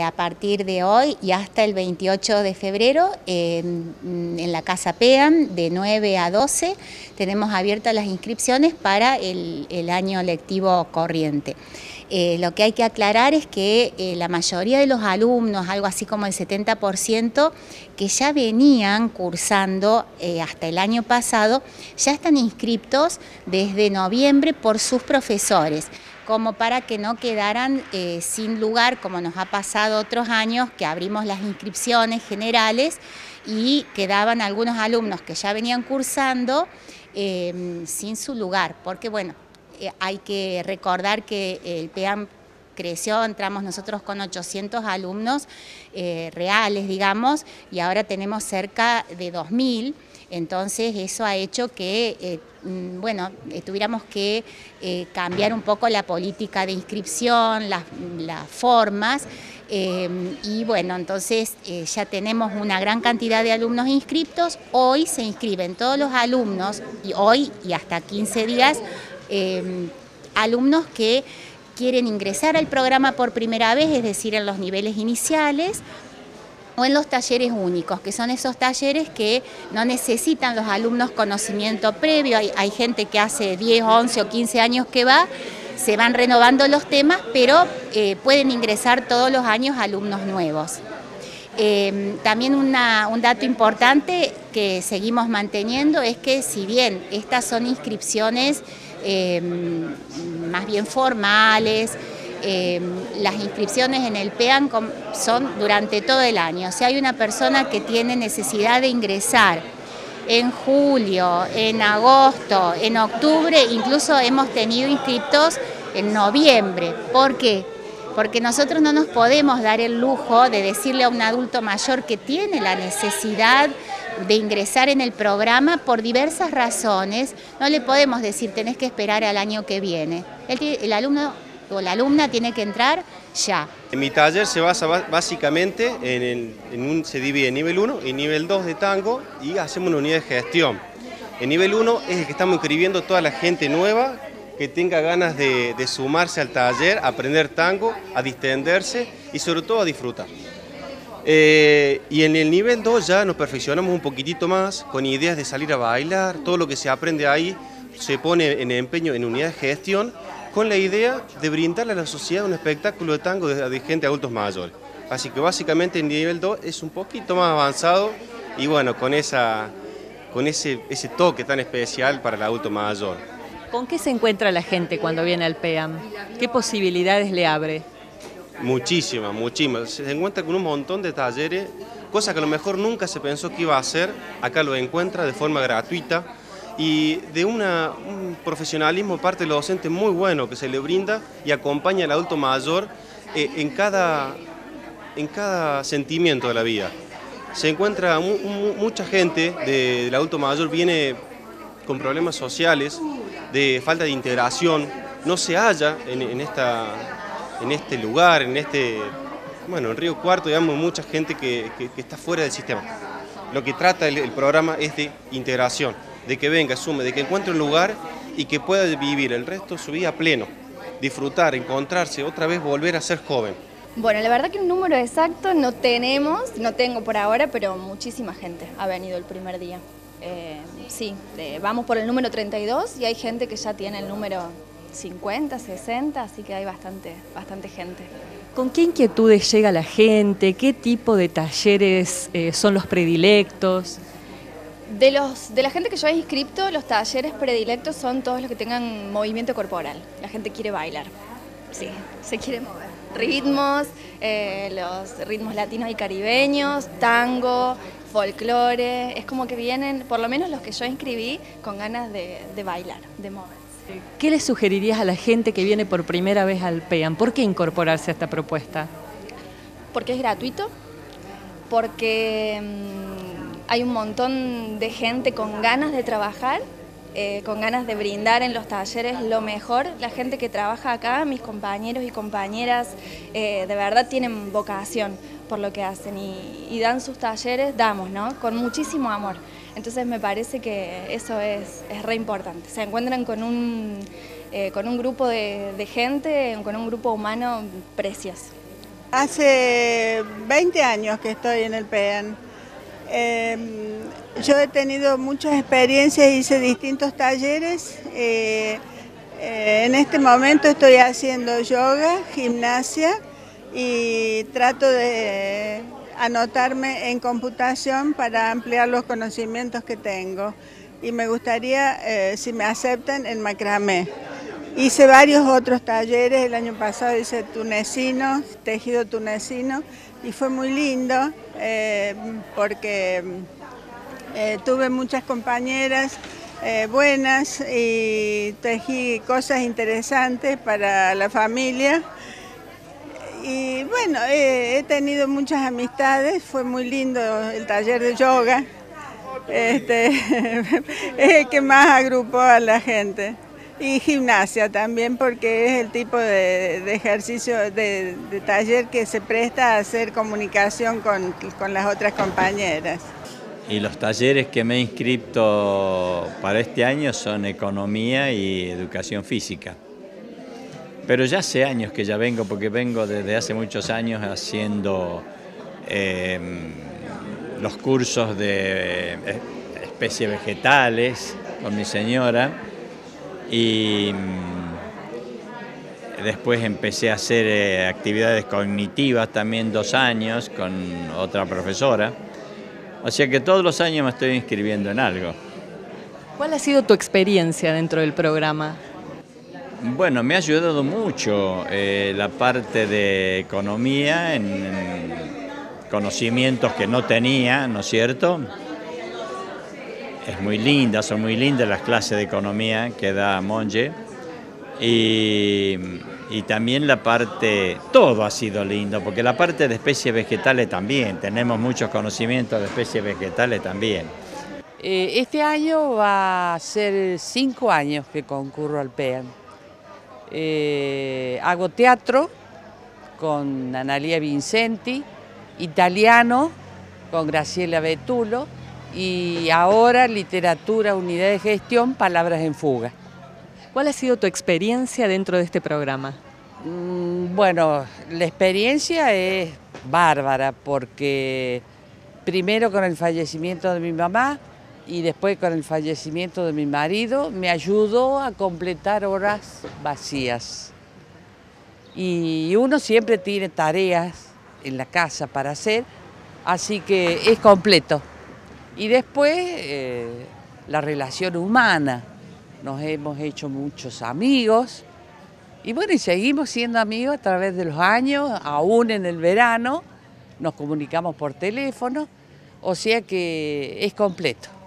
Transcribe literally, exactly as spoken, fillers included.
A partir de hoy y hasta el veintiocho de febrero, eh, en la Casa PEAM, de nueve a doce, tenemos abiertas las inscripciones para el, el año lectivo corriente. Eh, lo que hay que aclarar es que eh, la mayoría de los alumnos, algo así como el setenta por ciento, que ya venían cursando eh, hasta el año pasado, ya están inscriptos desde noviembre por sus profesores, como para que no quedaran eh, sin lugar, como nos ha pasado otros años, que abrimos las inscripciones generales y quedaban algunos alumnos que ya venían cursando eh, sin su lugar, porque bueno, eh, hay que recordar que el PEAM creció, entramos nosotros con ochocientos alumnos eh, reales, digamos, y ahora tenemos cerca de dos mil, entonces eso ha hecho que, eh, bueno, eh, tuviéramos que eh, cambiar un poco la política de inscripción, las, las formas, eh, y bueno, entonces eh, ya tenemos una gran cantidad de alumnos inscriptos. Hoy se inscriben todos los alumnos, y hoy y hasta quince días, eh, alumnos que quieren ingresar al programa por primera vez, es decir, en los niveles iniciales, o en los talleres únicos, que son esos talleres que no necesitan los alumnos conocimiento previo. Hay, hay gente que hace diez, once o quince años que va, se van renovando los temas, pero eh, pueden ingresar todos los años alumnos nuevos. Eh, también una, un dato importante que seguimos manteniendo es que, si bien estas son inscripciones eh, más bien formales, Eh, las inscripciones en el PEAM son durante todo el año. Si hay una persona que tiene necesidad de ingresar en julio, en agosto, en octubre, incluso hemos tenido inscriptos en noviembre. ¿Por qué? Porque nosotros no nos podemos dar el lujo de decirle a un adulto mayor que tiene la necesidad de ingresar en el programa por diversas razones. No le podemos decir, tenés que esperar al año que viene. El, el alumno o la alumna tiene que entrar ya. Mi taller se basa básicamente en, el, en un, se divide en nivel uno y nivel dos de tango, y hacemos una unidad de gestión. El nivel uno es el que estamos inscribiendo toda la gente nueva que tenga ganas de, de sumarse al taller, a aprender tango, a distenderse y sobre todo a disfrutar. Eh, y en el nivel dos ya nos perfeccionamos un poquitito más, con ideas de salir a bailar. Todo lo que se aprende ahí se pone en empeño en unidad de gestión, con la idea de brindarle a la sociedad un espectáculo de tango de, de gente adultos mayores. Así que básicamente el nivel dos es un poquito más avanzado y bueno, con, esa, con ese, ese toque tan especial para el adulto mayor. ¿Con qué se encuentra la gente cuando viene al PEAM? ¿Qué posibilidades le abre? Muchísimas, muchísimas. Se encuentra con un montón de talleres, cosas que a lo mejor nunca se pensó que iba a hacer. Acá lo encuentra de forma gratuita, y de una, un profesionalismo parte de los docentes muy bueno que se le brinda y acompaña al adulto mayor eh, en, cada, en cada sentimiento de la vida. Se encuentra mu, mu, mucha gente de, del adulto mayor viene con problemas sociales, de falta de integración, no se halla en, en, esta, en este lugar, en este, bueno, en Río Cuarto, digamos, mucha gente que, que, que está fuera del sistema. Lo que trata el, el programa es de integración, de que venga, sume, de que encuentre un lugar y que pueda vivir el resto de su vida pleno, disfrutar, encontrarse, otra vez volver a ser joven. Bueno, la verdad que un número exacto no tenemos, no tengo por ahora, pero muchísima gente ha venido el primer día. Eh, sí, eh, vamos por el número treinta y dos y hay gente que ya tiene el número cincuenta, sesenta, así que hay bastante, bastante gente. ¿Con qué inquietudes llega la gente? ¿Qué tipo de talleres eh, son los predilectos? De, los, de la gente que yo he inscrito, los talleres predilectos son todos los que tengan movimiento corporal. La gente quiere bailar, sí, se quiere mover. Ritmos, eh, los ritmos latinos y caribeños, tango, folclore, es como que vienen, por lo menos los que yo inscribí, con ganas de, de bailar, de moverse. ¿Qué le sugerirías a la gente que viene por primera vez al PEAM? ¿Por qué incorporarse a esta propuesta? Porque es gratuito, porque mmm, hay un montón de gente con ganas de trabajar, eh, con ganas de brindar en los talleres lo mejor. La gente que trabaja acá, mis compañeros y compañeras, eh, de verdad tienen vocación por lo que hacen y, y dan sus talleres, damos, ¿no? Con muchísimo amor. Entonces me parece que eso es, es re importante. Se encuentran con un, eh, con un grupo de, de gente, con un grupo humano precioso. Hace veinte años que estoy en el PEAN. Eh, yo he tenido muchas experiencias, hice distintos talleres. Eh, eh, en este momento estoy haciendo yoga, gimnasia y trato de anotarme en computación para ampliar los conocimientos que tengo. Y me gustaría, eh, si me aceptan, en macramé. Hice varios otros talleres, el año pasado hice tunecino, tejido tunecino, y fue muy lindo eh, porque eh, tuve muchas compañeras eh, buenas y tejí cosas interesantes para la familia. Y bueno, eh, he tenido muchas amistades, fue muy lindo el taller de yoga, este, es el que más agrupó a la gente. Y gimnasia también, porque es el tipo de, de ejercicio, de, de taller que se presta a hacer comunicación con, con las otras compañeras. Y los talleres que me he inscrito para este año son economía y educación física. Pero ya hace años que ya vengo, porque vengo desde hace muchos años haciendo eh, los cursos de especies vegetales con mi señora. Y después empecé a hacer eh, actividades cognitivas también dos años con otra profesora. O sea que todos los años me estoy inscribiendo en algo. ¿Cuál ha sido tu experiencia dentro del programa? Bueno, me ha ayudado mucho eh, la parte de economía en, en conocimientos que no tenía, ¿no es cierto? Es muy linda, son muy lindas las clases de economía que da Monje. Y, y también la parte, todo ha sido lindo, porque la parte de especies vegetales también, tenemos muchos conocimientos de especies vegetales también. Eh, este año va a ser cinco años que concurro al PEAN. Eh, hago teatro con Analia Vincenti, italiano con Graciela Betulo, y ahora literatura, unidad de gestión, palabras en fuga. ¿Cuál ha sido tu experiencia dentro de este programa? Mm, bueno, la experiencia es bárbara porque primero con el fallecimiento de mi mamá y después con el fallecimiento de mi marido me ayudó a completar horas vacías. Y uno siempre tiene tareas en la casa para hacer, así que es completo. Y después, eh, la relación humana. Nos hemos hecho muchos amigos. Y bueno, y seguimos siendo amigos a través de los años, aún en el verano. Nos comunicamos por teléfono, o sea que es completo.